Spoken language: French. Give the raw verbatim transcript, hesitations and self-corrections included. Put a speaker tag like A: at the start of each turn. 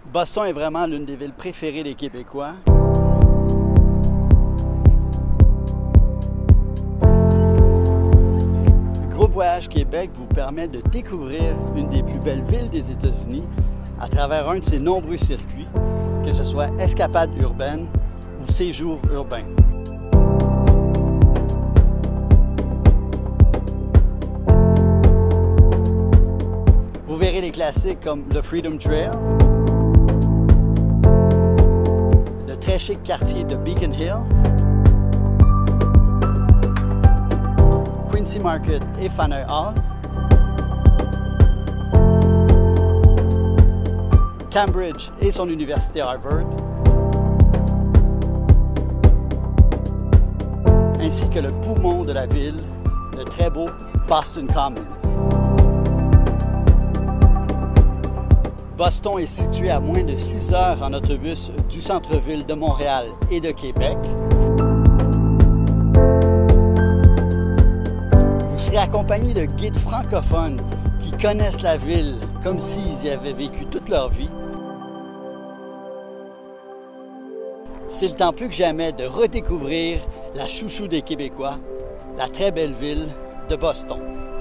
A: Boston est vraiment l'une des villes préférées des Québécois. Le Groupe Voyage Québec vous permet de découvrir une des plus belles villes des États-Unis à travers un de ses nombreux circuits, que ce soit escapades urbaines ou séjours urbains. Vous verrez des classiques comme le Freedom Trail, le très chic quartier de Beacon Hill, Quincy Market et Faneuil Hall, Cambridge et son université Harvard, ainsi que le poumon de la ville, le très beau Boston Common. Boston est situé à moins de six heures en autobus du centre-ville de Montréal et de Québec. Vous serez accompagné de guides francophones qui connaissent la ville comme s'ils y avaient vécu toute leur vie. C'est le temps plus que jamais de redécouvrir la chouchou des Québécois, la très belle ville de Boston.